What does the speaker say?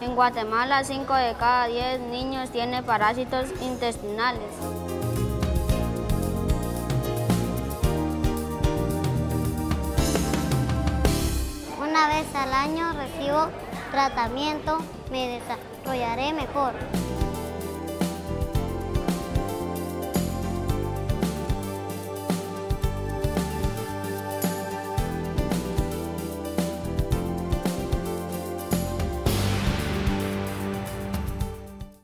En Guatemala, 5 de cada 10 niños tienen parásitos intestinales. Una vez al año recibo tratamiento, me desarrollaré mejor.